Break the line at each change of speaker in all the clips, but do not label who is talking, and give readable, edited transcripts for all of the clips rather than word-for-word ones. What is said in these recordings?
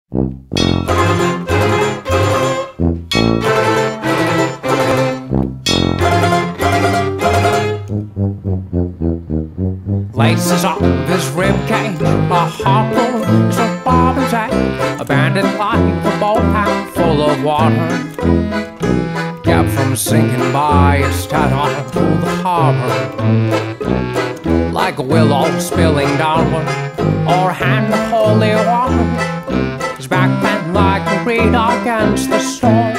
Laces off his ribcage, a harpoon is a bobbin's egg, abandoned like a boat full of water, kept from sinking by its head onto the harbor, like a willow spilling downward, or a hand of holy water. His back bent like a reed against the storm.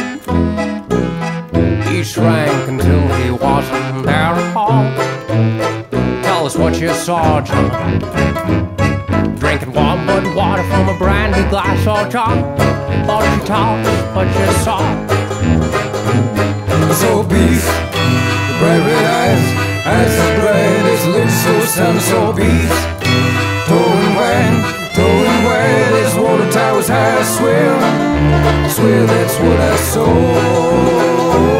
He shrank until he wasn't there at all. Tell us what you saw, John. Drinking warm wood water from a brandy glass or jar. Or you tell us what you saw.
So beast, the bright red eyes, eyes as bright as lips so sound. So beast, towing wide as water towers high. I swear that's what I saw.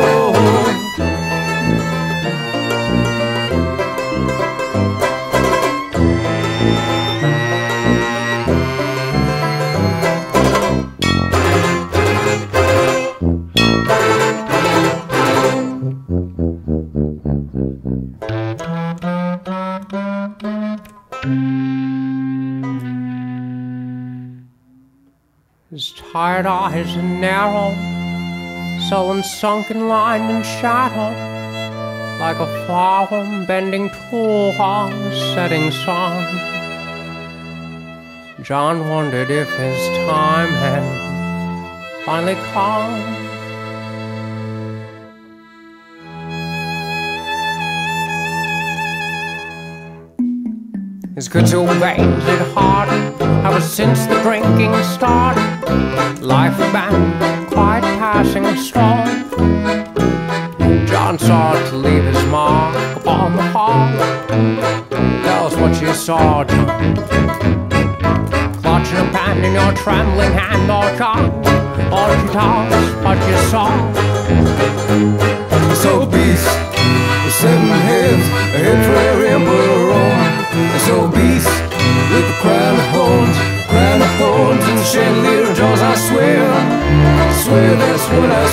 His tired eyes are narrow, sullen, sunken, lined in shadow, like a flower bending to a setting sun. John wondered if his time had finally come. His good old veins had hardened ever since the drinking started. Life had been quite passing strong. John sought to leave his mark upon the hall. Tell us what you saw, John. Clutching a pen in your trembling hand, or John, or you tell us what you saw.
So beast, with 7 heads, a head for every emperor Rome. And so beast, with a crown of thorns and chandelier jaws. I swear that's what I